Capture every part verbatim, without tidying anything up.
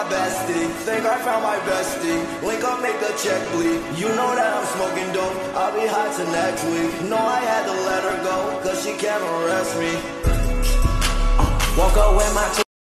bestie. Think I found my bestie. Link up, make the check bleed. You know that I'm smoking dope. I'll be high till next week. No, I had to let her go, cause she can't arrest me. uh, Woke up with my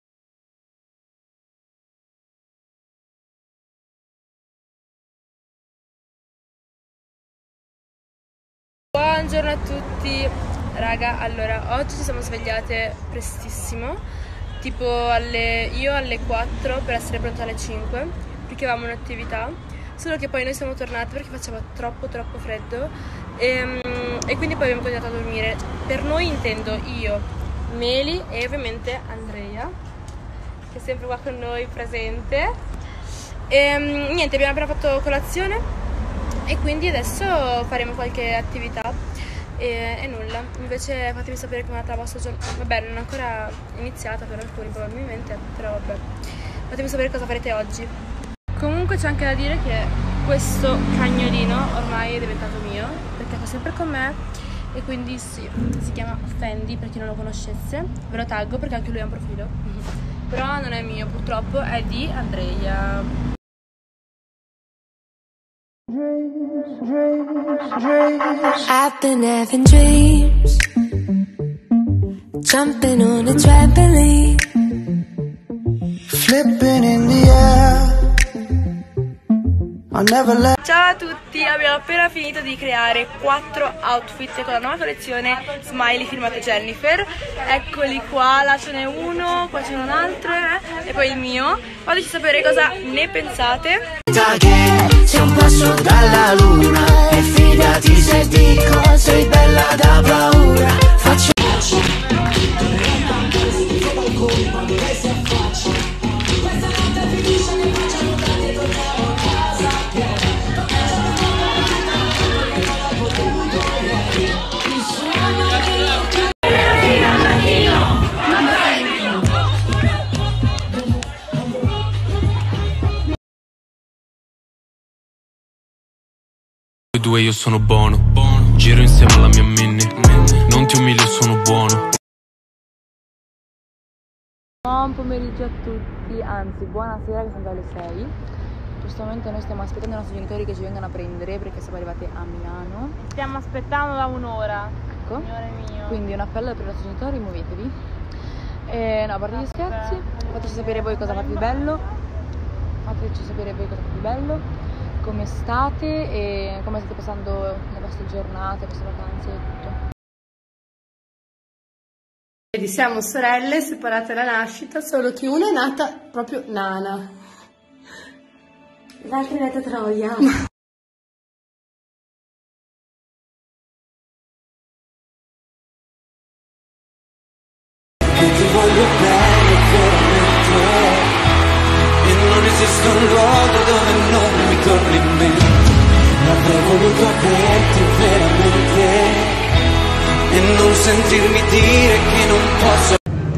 Buongiorno a tutti, raga. Allora, oggi ci siamo svegliate prestissimo, tipo alle, io alle quattro per essere pronta alle cinque, perché avevamo un'attività, solo che poi noi siamo tornate perché faceva troppo troppo freddo e, e quindi poi abbiamo continuato a dormire. Per noi intendo io, Meli e ovviamente Andrea, che è sempre qua con noi presente. E niente, abbiamo appena fatto colazione e quindi adesso faremo qualche attività e, e nulla. Invece fatemi sapere come è andata la vostra giornata. Vabbè, non è ancora iniziata per alcuni probabilmente, però vabbè, fatemi sapere cosa farete oggi. Comunque c'è anche da dire che questo cagnolino ormai è diventato mio, perché fa sempre con me e quindi sì, si chiama Fendi per chi non lo conoscesse. Ve lo taggo perché anche lui ha un profilo, però non è mio purtroppo, è di Andrea. I've been having dreams, jumping on a trampoline, flipping in the air. I'll never let. Ciao a tutti, abbiamo appena finito di creare quattro outfit con la nuova collezione Smiley firmato Jennifer. Eccoli qua, là ce n'è uno, qua c'è un altro eh? E poi il mio. Fateci sapere cosa ne pensate. Sei un passo dalla luna e fidati se dico sei bella da paura. Faccio due io sono buono, buono. Giro insieme alla mia Minnie. Minnie. Non ti umilio, sono buono. Buon pomeriggio a tutti, anzi buonasera, che sono già le sei. In questo momento noi stiamo aspettando i nostri genitori che ci vengano a prendere perché siamo arrivati a Milano. Stiamo aspettando da un'ora. Ecco. Signore mio. Quindi un appello per i nostri genitori, muovetevi. E no, a parte gli scherzi, fateci sapere voi cosa fate di bello. Fateci sapere voi cosa fate di bello. Come state e come state passando le vostre giornate, le vostre vacanze e tutto. Vedi, siamo sorelle separate alla nascita, solo che una è nata proprio nana, l'altra è nata troia. Che ti voglio bene veramente e non esiste un luogo dove non mi torni in mente. Avrei voluto averti veramente e non sentirmi dire che non posso.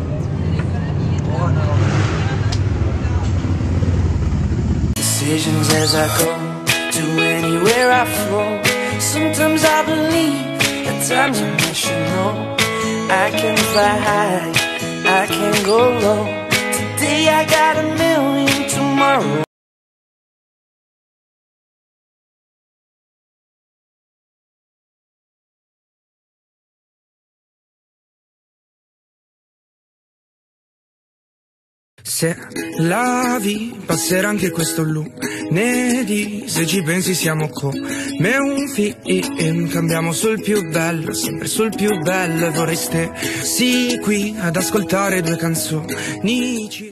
Decisions as I go to anywhere I flow. Sometimes I believe, at times I'm not sure. No, I can fly high, I can go low. Today I got a million, tomorrow. Se lavi, passerà anche questo lunedì. Se ci pensi siamo come un film, cambiamo sul più bello, sempre sul più bello. E vorreste sì qui ad ascoltare due canzoni.